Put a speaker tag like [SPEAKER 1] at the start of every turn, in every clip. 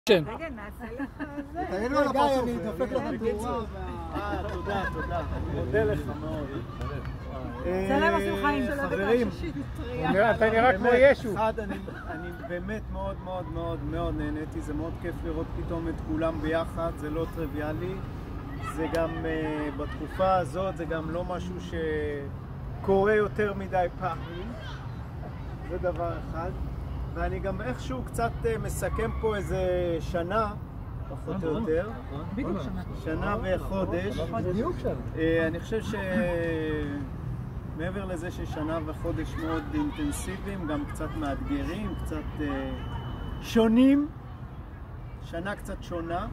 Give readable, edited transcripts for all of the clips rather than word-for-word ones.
[SPEAKER 1] כן.
[SPEAKER 2] רגע, נעשה לך זה.
[SPEAKER 3] תגיד לו על הפרצוף, אני דופק לו בתאורה.
[SPEAKER 4] תודה, תודה. אני מודה לך מאוד.
[SPEAKER 2] צלם עושים חיים.
[SPEAKER 4] חברים,
[SPEAKER 1] אתה נראה כמו ישו.
[SPEAKER 4] אחד, אני באמת מאוד מאוד מאוד מאוד נהניתי, זה מאוד כיף לראות פתאום את כולם ביחד, זה לא טריוויאלי. זה גם בתקופה הזאת, זה גם לא משהו שקורה יותר מדי פעמים. זה דבר אחד. ואני גם איכשהו קצת מסכם פה איזה שנה, פחות או יותר.
[SPEAKER 2] בדיוק
[SPEAKER 4] שנה וחודש.
[SPEAKER 3] בדיוק שם.
[SPEAKER 4] אני חושב שמעבר לזה ששנה וחודש מאוד אינטנסיביים, גם קצת מאתגרים, קצת שונים. שנה קצת שונה.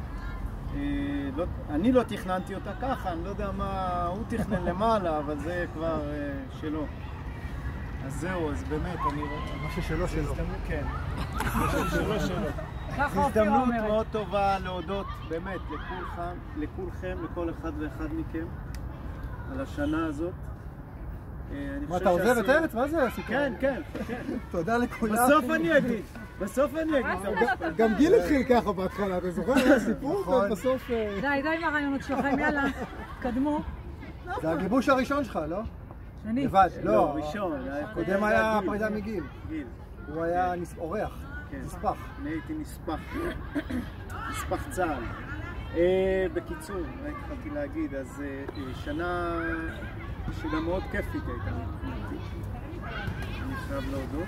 [SPEAKER 4] אני לא תכננתי אותה ככה, אני לא יודע מה הוא תכנן למעלה, אבל זה כבר שלו. אז זהו, אז באמת, אני רואה...
[SPEAKER 3] משהו שלו שלו.
[SPEAKER 4] כן. משהו שלו שלו. זו הזדמנות מאוד טובה להודות באמת לכולכם, לכל אחד ואחד מכם, על השנה הזאת.
[SPEAKER 3] מה, אתה עוזב את הארץ? מה זה הסיפור?
[SPEAKER 4] כן, כן, כן.
[SPEAKER 3] תודה לכולם.
[SPEAKER 4] בסוף אני אגיד.
[SPEAKER 3] גם גיל התחיל ככה בהתחלה, אתה זוכר? היה סיפור, ובסוף...
[SPEAKER 2] די עם הרעיונות שלכם, יאללה, קדמו.
[SPEAKER 3] זה הגיבוש הראשון שלך, לא?
[SPEAKER 2] שני.
[SPEAKER 3] לבד, לא.
[SPEAKER 4] ראשון.
[SPEAKER 3] קודם היה פרידה מגיל.
[SPEAKER 4] גיל.
[SPEAKER 3] הוא היה אורח, נספח.
[SPEAKER 4] אני הייתי נספח צה"ל. בקיצור, התחלתי להגיד, אז שנה מאוד כיפית הייתה מבחינתי. אני חייב להודות.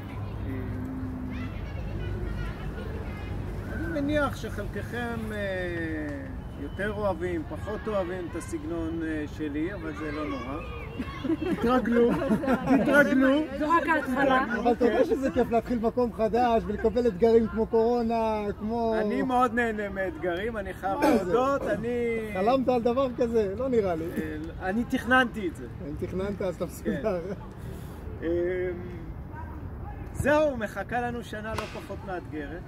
[SPEAKER 4] אני מניח שחלקכם יותר אוהבים, פחות אוהבים את הסגנון שלי, אבל זה לא נורא. תתרגלו.
[SPEAKER 2] זו רק ההתחלה.
[SPEAKER 3] אבל אתה יודע שזה כיף להתחיל מקום חדש ולקבל אתגרים כמו קורונה, כמו...
[SPEAKER 4] אני מאוד נהנה מאתגרים, אני חייב להודות,
[SPEAKER 3] חלמת על דבר כזה? לא נראה לי.
[SPEAKER 4] אני תכננתי את זה.
[SPEAKER 3] אם תכננת אז אתה מסודר.
[SPEAKER 4] זהו, מחכה לנו שנה לא פחות מאתגרת.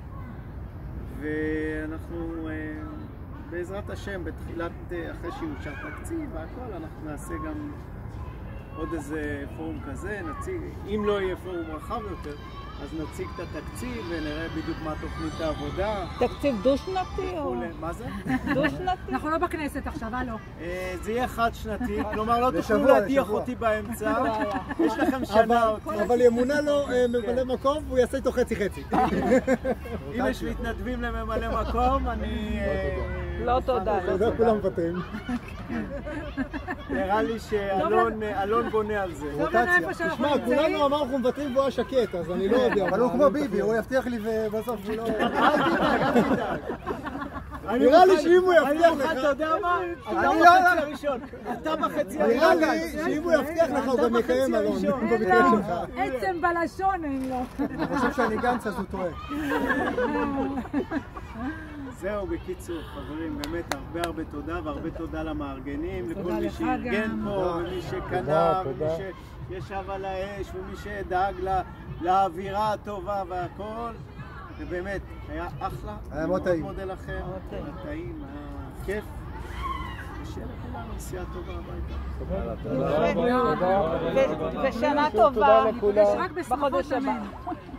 [SPEAKER 4] ואנחנו בעזרת השם בתחילת, אחרי שיאושר תקציב והכל, אנחנו נעשה גם עוד איזה פורום כזה, נציג, אם לא יהיה פורום רחב יותר, אז נציג את התקציב ונראה בדיוק מה תוכנית העבודה.
[SPEAKER 5] תקציב דו-שנתי או...
[SPEAKER 4] מה זה?
[SPEAKER 5] דו-שנתי?
[SPEAKER 2] אנחנו לא בכנסת עכשיו, הלו.
[SPEAKER 4] זה יהיה חד-שנתי, כלומר לא תוכלו להדיח אותי באמצע, יש לכם שנה אותי.
[SPEAKER 3] אבל ימונה לו ממלא מקום והוא יעשה איתו חצי-חצי.
[SPEAKER 4] אם יש מתנדבים לממלא מקום, אני...
[SPEAKER 5] לא תודה.
[SPEAKER 3] תודה, כולם מוותרים.
[SPEAKER 4] נראה לי שאלון בונה על זה.
[SPEAKER 3] רוטציה. תשמע, כולנו אמרנו מוותרים והוא היה שקט, אז אני לא יודע. אבל הוא כמו ביבי, הוא יבטיח לי ובסוף הוא לא... נראה לי שאם הוא יבטיח לך...
[SPEAKER 4] אתה יודע מה? אתה בחצי הראשון. אתה בחצי הראשון.
[SPEAKER 3] נראה לי שאם הוא יבטיח לך הוא גם מקיים אלון. במקרה שלך.
[SPEAKER 2] עצם בלשון אין לו.
[SPEAKER 3] אני חושב שאני גנץ אז הוא טועה.
[SPEAKER 4] זהו, בקיצור, חברים, באמת הרבה תודה, והרבה תודה למארגנים, לכל מי שארגן פה, ומי שקנה, ומי שישב על האש, ומי שדאג לאווירה הטובה והכל. ובאמת, היה אחלה.
[SPEAKER 3] היה מאוד טעים.
[SPEAKER 4] מודה לכם, היה טעים, היה כיף. ושיהיה לכולנו נסיעה טובה הביתה.
[SPEAKER 5] ושנה טובה
[SPEAKER 2] רק בשמחות אמן.